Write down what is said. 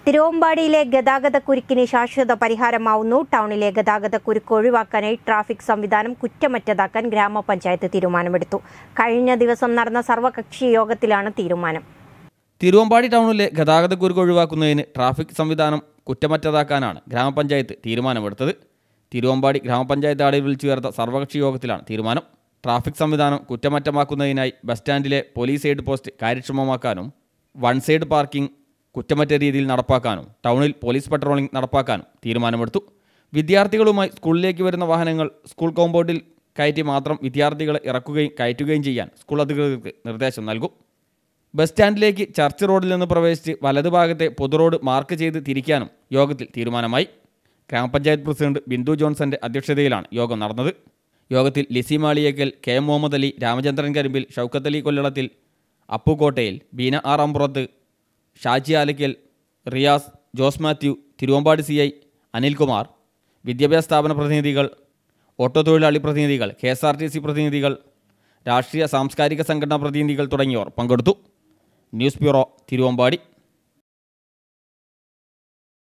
തിരുവമ്പാടിയിലെ ഗതാഗതക്കുരുക്കിന് ശാശ്വത പരിഹാരമാവുന്നു. ടൗണിലെ ഗതാഗതക്കുരുക്ക് ഒഴിവാക്കാനായി ട്രാഫിക് സംവിധാനം കുറ്റമറ്റതാക്കാൻ ഗ്രാമപഞ്ചായത്ത് തീരുമാനമെടുത്തു. കഴിഞ്ഞ ദിവസം നടന്ന സർവകക്ഷി യോഗത്തിലാണ് തീരുമാനം. തിരുവമ്പാടി ടൗണിലെ ഗതാഗതക്കുരുക്ക് ഒഴിവാക്കുന്നതിന് ട്രാഫിക് സംവിധാനം കുറ്റമറ്റതാക്കാനാണ് ഗ്രാമപഞ്ചായത്ത് തീരുമാനമെടുത്തത്. തിരുവമ്പാടി ഗ്രാമപഞ്ചായത്ത് ഹാളിൽ വിളിച്ചു ചേർത്ത സർവകക്ഷി യോഗത്തിലാണ് തീരുമാനം. ട്രാഫിക് സംവിധാനം കുറ്റമറ്റമാക്കുന്നതിനായി ബസ് സ്റ്റാൻഡിലെ പോലീസ് എയ്ഡ് പോസ്റ്റ് കാര്യക്ഷമമാക്കാനും വൺ സൈഡ് പാർക്കിംഗ് കുറ്റമറ്റ രീതിയിൽ നടപ്പാക്കാനും ടൗണിൽ പോലീസ് പട്രോളിംഗ് നടപ്പാക്കാനും തീരുമാനമെടുത്തു. വിദ്യാർത്ഥികളുമായി സ്കൂളിലേക്ക് വരുന്ന വാഹനങ്ങൾ സ്കൂൾ കോമ്പൗണ്ടിൽ കയറ്റി മാത്രം വിദ്യാർത്ഥികളെ ഇറക്കുകയും കയറ്റുകയും ചെയ്യാൻ സ്കൂൾ അധികൃതർക്ക് നിർദ്ദേശം നൽകും. ബസ് സ്റ്റാൻഡിലേക്ക് ചർച്ച് റോഡിൽ നിന്ന് പ്രവേശിച്ച് വലതുഭാഗത്തെ പൊതു റോഡ് മാർക്ക് ചെയ്ത് തിരിക്കാനും യോഗത്തിൽ തീരുമാനമായി. ഗ്രാമപഞ്ചായത്ത് പ്രസിഡന്റ് ബിന്ദു ജോൺസന്റെ അധ്യക്ഷതയിലാണ് യോഗം നടന്നത്. യോഗത്തിൽ ലിസി മാളിയേക്കൽ, കെ മുഹമ്മദ് അലി, രാമചന്ദ്രൻ കരിമ്പിൽ, ഷൗക്കത്ത് അലി കൊല്ലളത്തിൽ, അപ്പുകോട്ടയിൽ, ബീന ആറാമ്പുറത്ത്, ഷാജി ആലക്കൽ, റിയാസ്, ജോസ് മാത്യു, തിരുവമ്പാടി CI അനിൽകുമാർ, വിദ്യാഭ്യാസ സ്ഥാപന പ്രതിനിധികൾ, ഓട്ടോ തൊഴിലാളി പ്രതിനിധികൾ, KSRTC പ്രതിനിധികൾ, രാഷ്ട്രീയ സാംസ്കാരിക സംഘടനാ പ്രതിനിധികൾ തുടങ്ങിയവർ പങ്കെടുത്തു. News bureau, Thiruvambady.